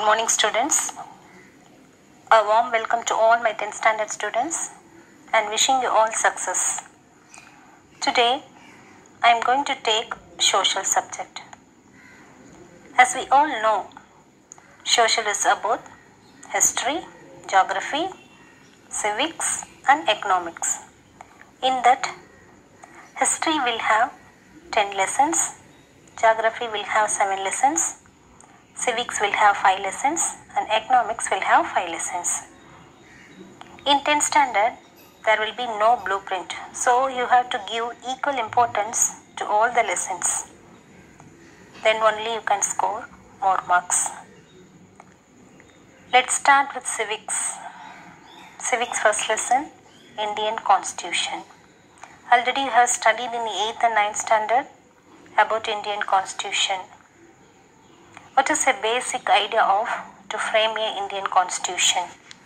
Good morning, students. A warm welcome to all my 10th standard students and wishing you all success. Today, I am going to take social subject. As we all know, social is about history, geography, civics and economics. In that, history will have 10 lessons, geography will have 7 lessons, civics will have 5 lessons and economics will have 5 lessons. In 10th standard, there will be no blueprint. So you have to give equal importance to all the lessons. Then only you can score more marks. Let's start with civics. Civics first lesson, Indian Constitution. Already you have studied in the 8th and 9th standard about Indian Constitution. What is a basic idea of to frame a Indian Constitution?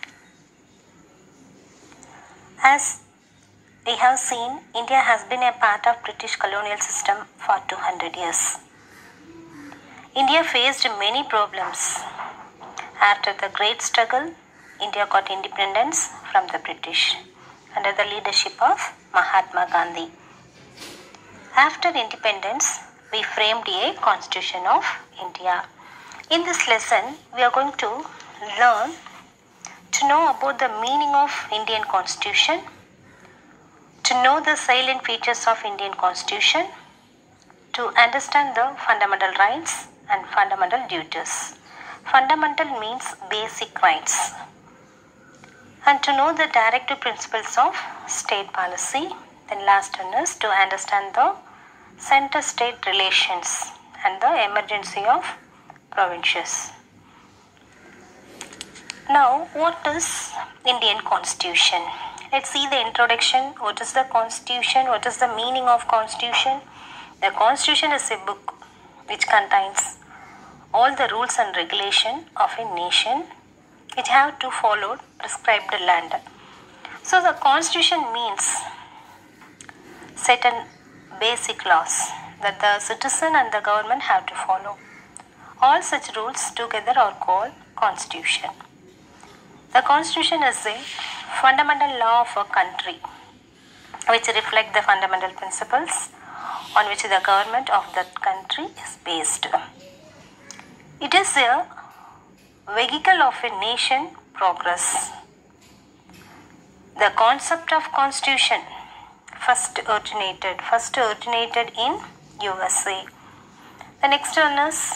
As we have seen, India has been a part of British colonial system for 200 years. India faced many problems. After the great struggle, India got independence from the British under the leadership of Mahatma Gandhi. After independence, we framed a Constitution of India. In this lesson, we are going to learn to know about the meaning of Indian Constitution, to know the salient features of Indian Constitution, to understand the fundamental rights and fundamental duties. Fundamental means basic rights. And to know the directive principles of state policy. Then last one is to understand the center-state relations and the emergency of provinces. Now, what is Indian Constitution? Let's see the introduction. What is the Constitution? What is the meaning of Constitution? The Constitution is a book which contains all the rules and regulation of a nation. It have to follow prescribed land. So the Constitution means certain basic laws that the citizen and the government have to follow. All such rules together are called Constitution. The Constitution is a fundamental law of a country which reflect the fundamental principles on which the government of that country is based. It is a vehicle of a nation progress. The concept of Constitution first originated in USA. The next one is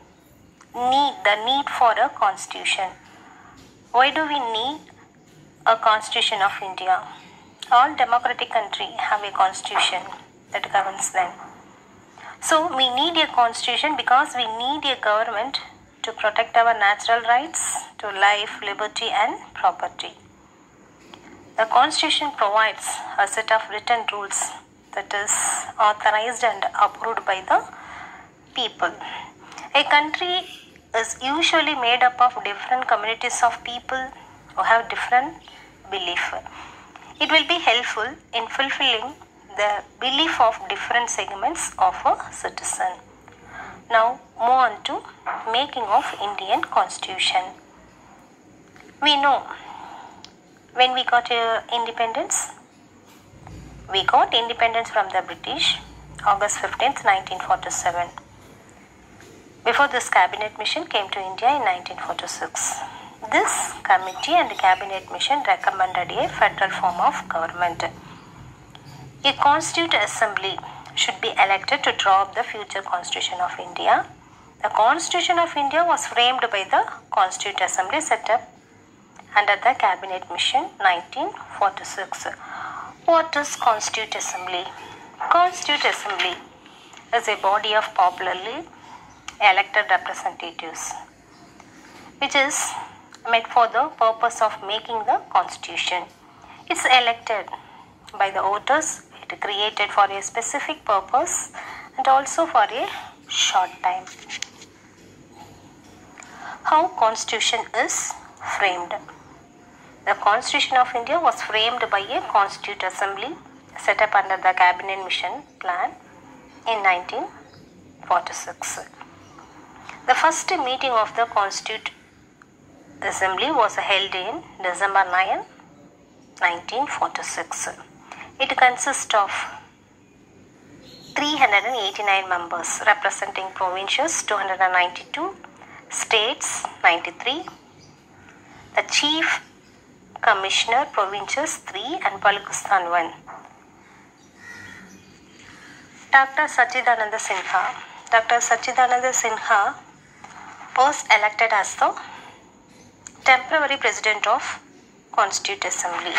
the need for a constitution. Why do we need a constitution of India? All democratic countries have a constitution that governs them. So we need a constitution because we need a government to protect our natural rights to life, liberty and property. The constitution provides a set of written rules that is authorized and approved by the people. A country is usually made up of different communities of people who have different belief. It will be helpful in fulfilling the belief of different segments of a citizen. Now move on to making of Indian Constitution. We know when we got independence, we got independence from the British August 15th, 1947. Before this cabinet mission came to India in 1946. This committee and cabinet mission recommended a federal form of government. A Constituent Assembly should be elected to draw up the future Constitution of India. The Constitution of India was framed by the Constituent Assembly set up under the cabinet mission 1946. What is Constituent Assembly? Constituent Assembly is a body of popularly elected representatives which is made for the purpose of making the constitution. It's elected by the voters, it created for a specific purpose and also for a short time. How Constitution is framed? The Constitution of India was framed by a Constituent Assembly set up under the Cabinet Mission Plan in 1946. The first meeting of the Constituent Assembly was held in December 9, 1946. It consists of 389 members representing provinces 292, states 93, the Chief Commissioner provinces 3 and Balochistan 1. Dr. Sachidananda Sinha. Dr. Sachidananda Sinha was elected as the temporary president of Constituent Assembly.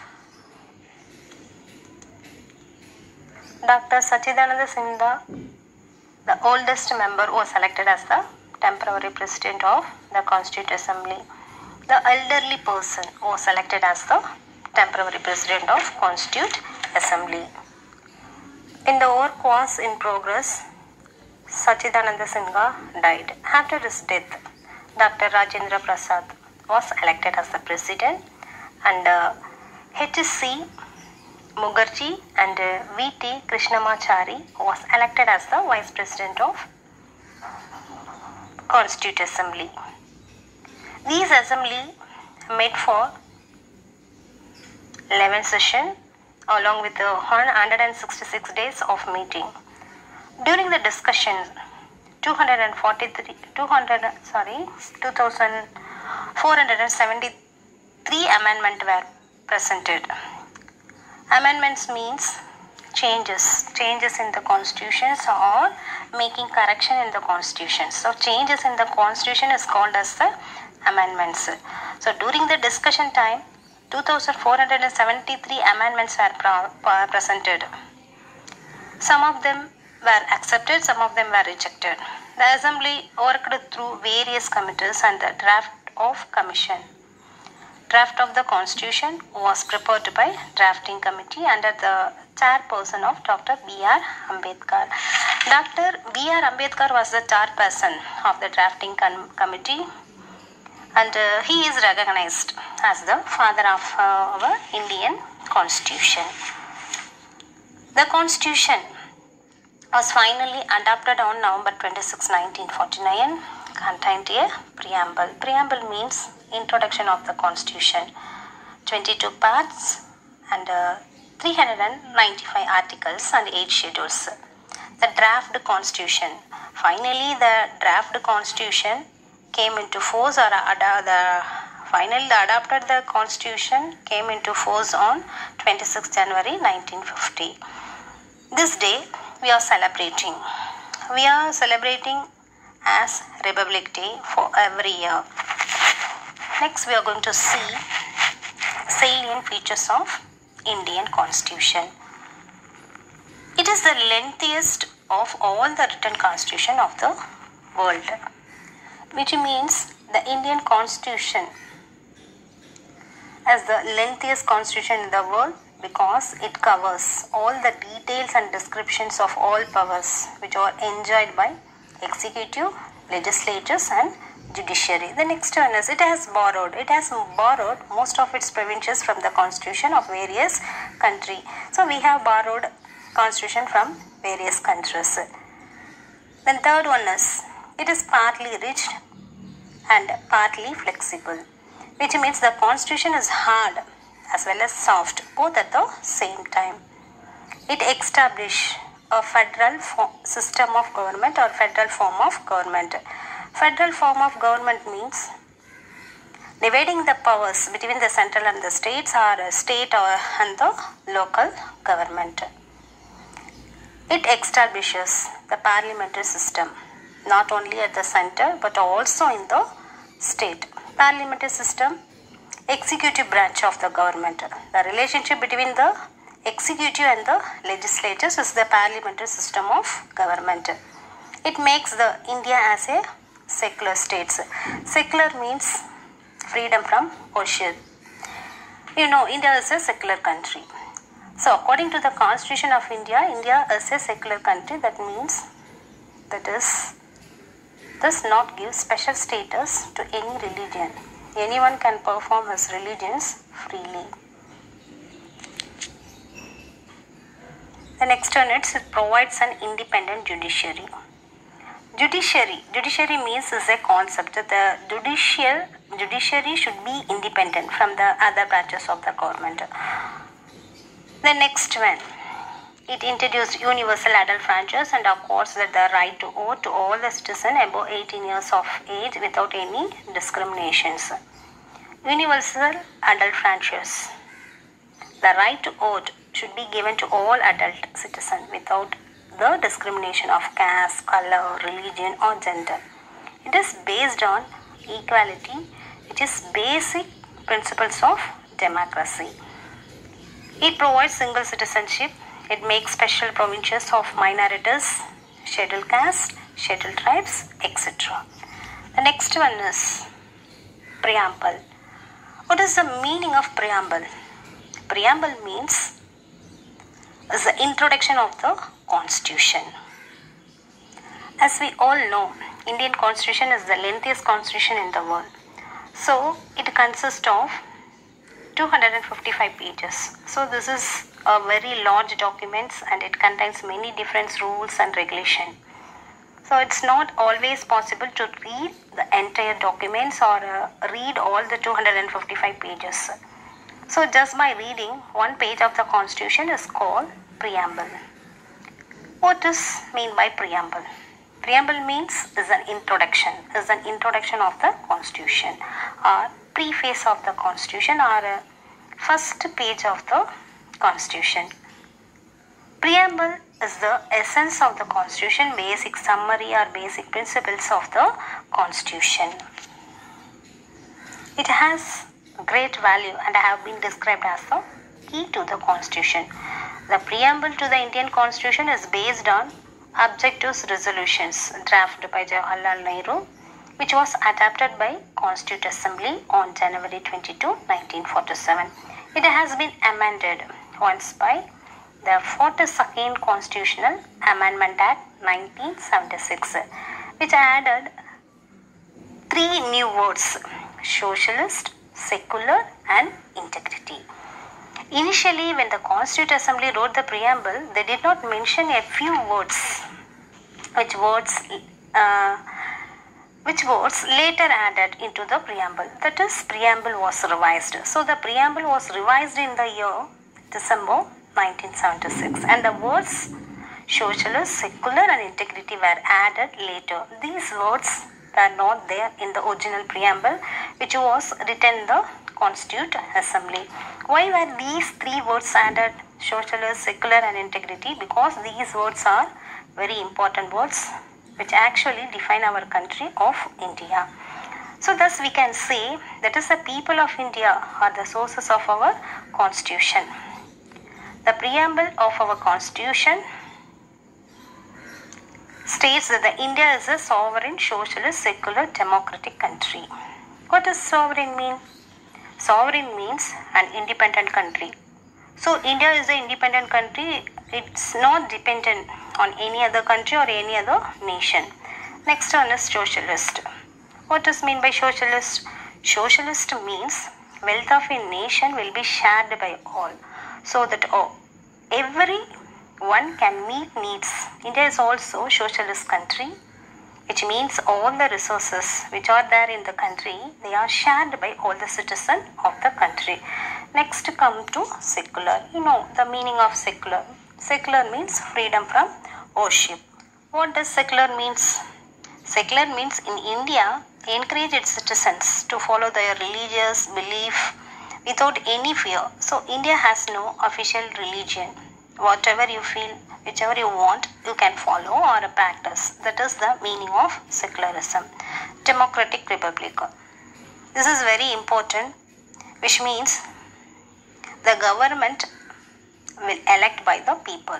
Dr. Sachidananda Sinha, the oldest member, was elected as the temporary president of the Constituent Assembly. The elderly person was elected as the temporary president of Constituent Assembly. In the work was in progress, Sachidananda Sinha died. After his death, Dr. Rajendra Prasad was elected as the president, and H.C. Mukherjee and V.T. Krishnamachari was elected as the vice president of Constituent Assembly. These assembly met for 11 sessions along with 166 days of meeting. During the discussion, 2,473 amendments were presented. Amendments means changes in the constitutions or making correction in the constitution. So changes in the constitution is called as the amendments. So during the discussion time, 2,473 amendments were presented. Some of them were accepted, some of them were rejected. The assembly worked through various committees and the draft of commission. Draft of the constitution was prepared by drafting committee under the chairperson of Dr. B.R. Ambedkar. Dr. B.R. Ambedkar was the chairperson of the drafting committee, and he is recognized as the father of our Indian Constitution. The Constitution was finally adopted on November 26, 1949, contained a preamble. Preamble means introduction of the Constitution, 22 parts and 395 articles and 8 schedules. The draft Constitution. Finally, the draft Constitution came into force, or the adopted the Constitution came into force on 26 January 1950. This day we are celebrating. We are celebrating as Republic Day for every year. Next, we are going to see salient features of Indian Constitution. It is the lengthiest of all the written constitution of the world, which means the Indian Constitution as the lengthiest constitution in the world because it covers all the details and descriptions of all powers which are enjoyed by executive, legislatures and judiciary. The next one is it has borrowed most of its provisions from the constitution of various countries. So we have borrowed constitution from various countries. Then third one is it is partly rigid and partly flexible, which means the constitution is hard as well as soft, both at the same time. It establishes a federal system of government or federal form of government. Federal form of government means dividing the powers between the central and the states or state and the local government. It establishes the parliamentary system not only at the center but also in the state. Parliamentary system, executive branch of the government. The relationship between the executive and the legislatures is the parliamentary system of government. It makes the India as a secular state. Secular means freedom from worship. India is a secular country. So according to the Constitution of India, India is a secular country. That means does not give special status to any religion. Anyone can perform his religions freely. The next one is it provides an independent judiciary. Judiciary means is a concept. The judicial judiciary should be independent from the other branches of the government. The next one, it introduced universal adult franchise and accords that the right to vote to all the citizens above 18 years of age without any discriminations. Universal adult franchise. The right to vote should be given to all adult citizens without the discrimination of caste, color, religion or gender. It is based on equality, which is basic principles of democracy. It provides single citizenship. It makes special provisions of minorities, scheduled caste, scheduled tribes, etc. The next one is preamble. What is the meaning of preamble? Preamble means is the introduction of the Constitution. As we all know, Indian Constitution is the lengthiest constitution in the world. So it consists of 255 pages. So this is a very large document and it contains many different rules and regulations. So it's not always possible to read the entire documents or read all the 255 pages. So just by reading one page of the Constitution is called preamble. What does mean by preamble? Preamble means is an introduction of the Constitution or preface of the Constitution or first page of the Constitution. Preamble is the essence of the Constitution, basic summary or basic principles of the Constitution. It has great value and have been described as the key to the Constitution. The preamble to the Indian Constitution is based on objectives resolutions drafted by Jawaharlal Nehru, which was adopted by Constituent Assembly on January 22, 1947. It has been amended once by the 42nd Constitutional Amendment Act 1976, which added 3 new words: socialist, secular and integrity. Initially, when the Constituent Assembly wrote the preamble, they did not mention a few words, which words later added into the preamble. That is, preamble was revised. So the preamble was revised in the year December 1976 and the words socialist, secular and integrity were added later. These words were not there in the original preamble, which was written in the Constituent Assembly. Why were these 3 words added, socialist, secular and integrity? Because these words are very important words which actually define our country of India. So thus we can say that is the people of India are the sources of our Constitution. The preamble of our Constitution states that the India is a sovereign, socialist, secular, democratic country. What does sovereign mean? Sovereign means an independent country. So India is an independent country. It's not dependent on any other country or any other nation. Next one is socialist. What does mean by socialist? Socialist means wealth of a nation will be shared by all, so that everyone can meet needs. India is also a socialist country, which means all the resources which are there in the country, they are shared by all the citizens of the country. Next come to secular. You know the meaning of secular. Secular means freedom from worship. What does secular means? Secular means in India, encourage its citizens to follow their religious belief without any fear. So India has no official religion. Whatever you feel, whichever you want, you can follow or practice. That is the meaning of secularism. Democratic Republic. This is very important, which means the government will elect by the people.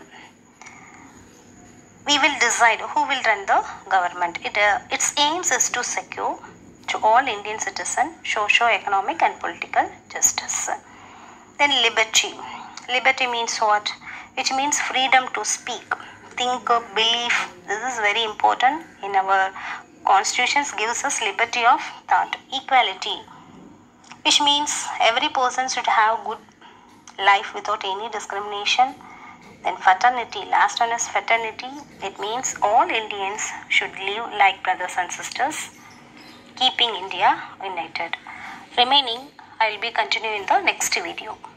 We will decide who will run the government. Its aims is to secure to all Indian citizens socio-economic and political justice. Then liberty. Liberty means what? Which means freedom to speak, think, believe. This is very important. In our constitutions gives us liberty of thought. Equality, which means every person should have good life without any discrimination. Then fraternity, last one is fraternity. It means all Indians should live like brothers and sisters. keeping India united. Remaining, I will be continuing in the next video.